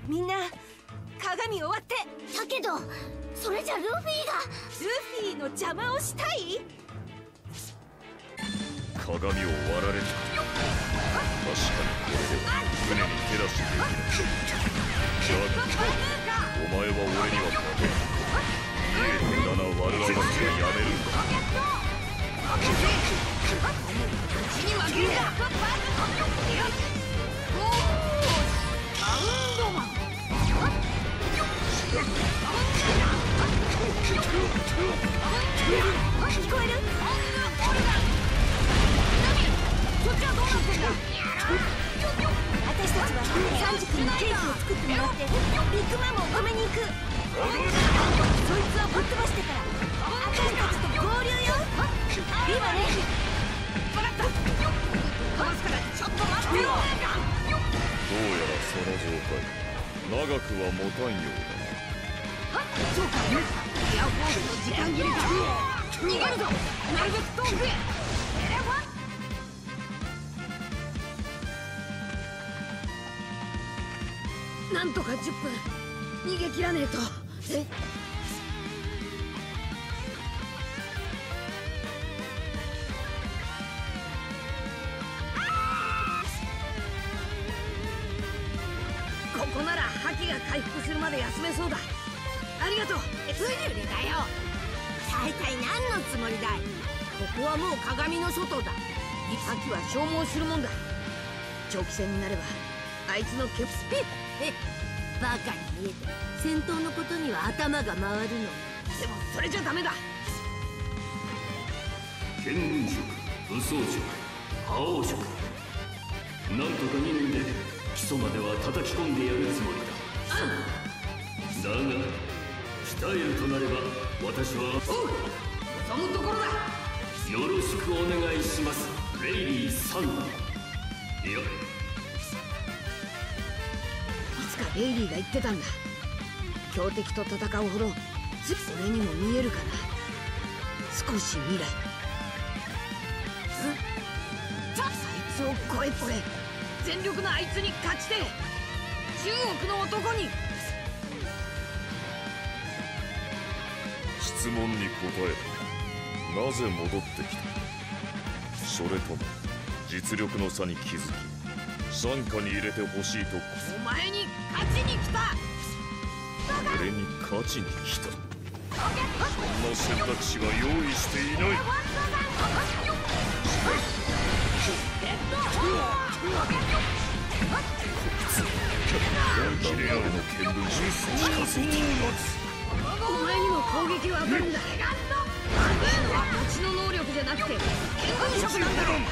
みんな鏡終わって。 だけどそれじゃルフィが。 ルフィの邪魔をしたい？ 鏡を割られた。確かにこれでは船に手出しできない。だがお前は俺には負けない。見えてだな、悪あがきはやめるんだ。 口に負けるか。サウンドマン。聞こえる？そっちはどうなってんだ？私たちはサンジ君にケーキを作ってもらってビッグマムを止めに行く。そいつをぶっ飛ばしてから私たちと合流よ。いいわね。分かった。飛ばすからちょっと待ってよ。 どうやらその状態長くは持たんようだな。 そうか。エアフォースの時間切れか。逃げるぞ。なるべく遠くへ。なんとか10分逃げ切らねえと。ここなら覇気が回復するまで休めそうだ。ありがとう。ブリュレだよ。大体何のつもりだい。ここはもう鏡の外だ。覇気は消耗するもんだ。長期戦になればあいつのケプスピッバカに見えて戦闘のことには頭が回るの。でもそれじゃダメだ。 見聞色、武装色、覇王色、なんとか2年で基礎までは叩き込んでやるつもりだ。だが鍛えるとなれば私は望むところだ。 よろしくお願いします、レイリーさん。いや、 レイリーが言ってたんだ。強敵と戦うほど俺にも見えるかな、少し未来。そいつを超え超え全力のあいつに勝ちて10億の男に。 質問に答えろ。なぜ戻ってきた？それとも実力の差に気づき傘下に入れてほしいと。 お前に勝ちに来た。 俺に勝ちに来た。そんな選択肢は用意していない。キレアルの見聞色近づいています。 お前にも攻撃は当たるんだ。例のは持ちの能力じゃなくて見聞色なんだろ。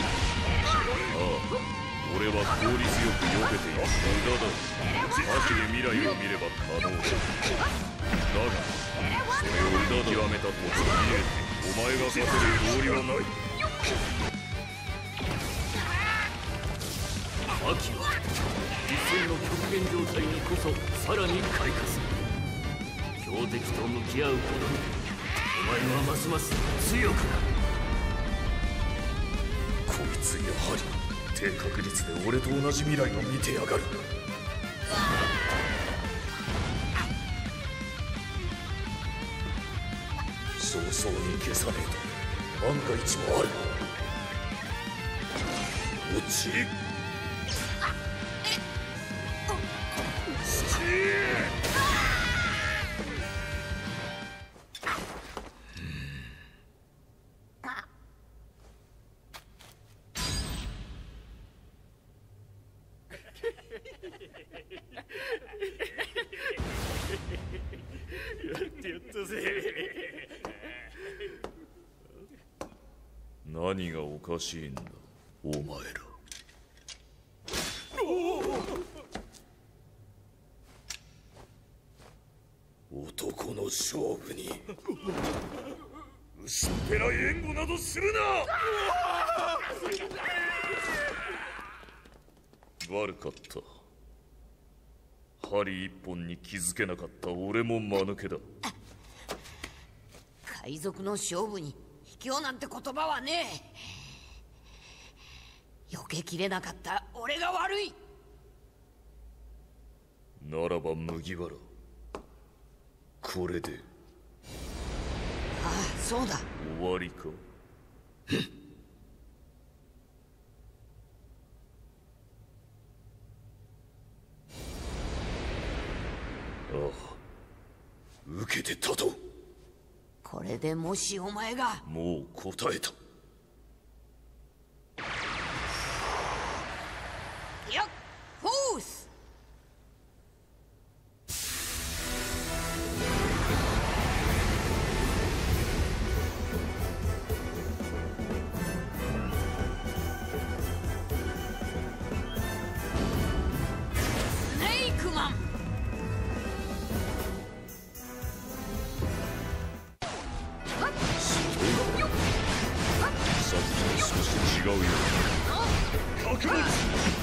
俺は効率よく避けている。無駄だ。覇気で未来を見れば可能だ。だがそれを極めたと見えてお前が勝てる道理はない。 覇気は一戦の極限状態にこそさらに開花する。強敵と向き合うことにお前はますます強くなる。 こいつやはり低確率で俺と同じ未来を見てやがる。早々に消さねえと万が一もある。落ちやってやったぜ。 何がおかしいんだお前ら。男の勝負に薄っぺらい援護などするな。悪かった。針一本に気づけなかった俺も間抜けだ。 海賊の勝負に卑怯なんて言葉はねえ。避けきれなかった俺が悪い。 ならば麦わら、これでああ、そうだ。 終わりか。ああ、受けて立とう。 これでもしお前が。 もう答えた。 よっ、フォース。スネークマン。 さっきと少し違うようだ。覚悟。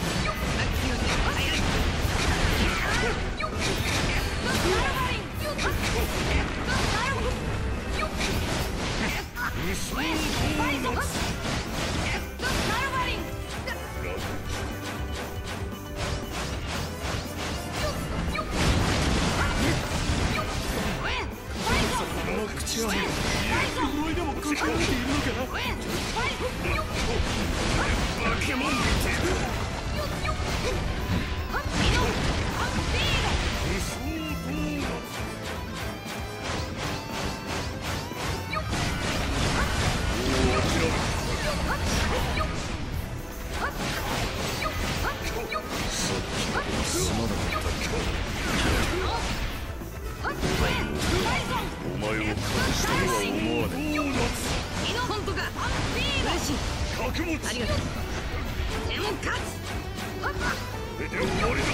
口は思いでもここにいるのか。 化け物お前を隠したとは思わねえ。 本当か。嬉しい。 覚悟。 ありがとう。でも勝つ。 これで終わりだ。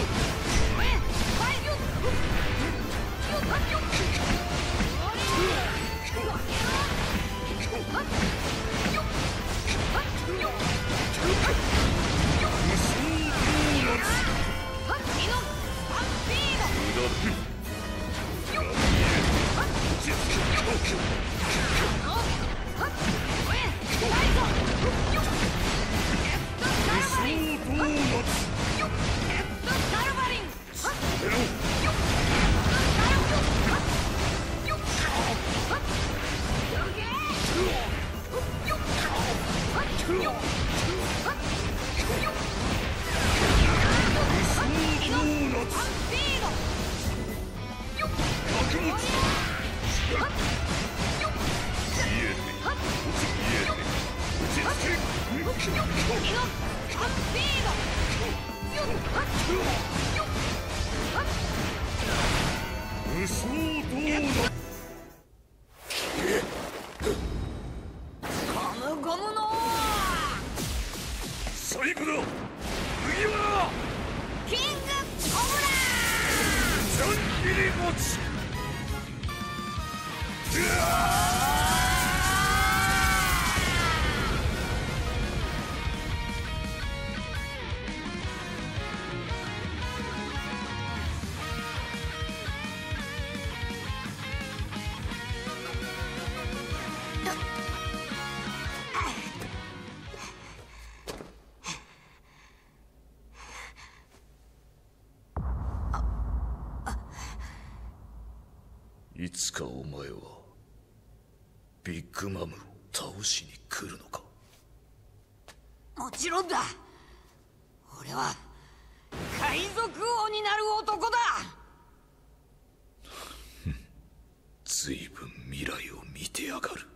最後だ。麦わらキングコブラジャン入り持ち。いつかお前はビッグ・マムを倒しに来るのか。 もちろんだ。俺は海賊王になる男だ。 随分未来を見てやがる。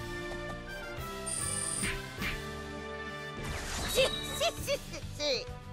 し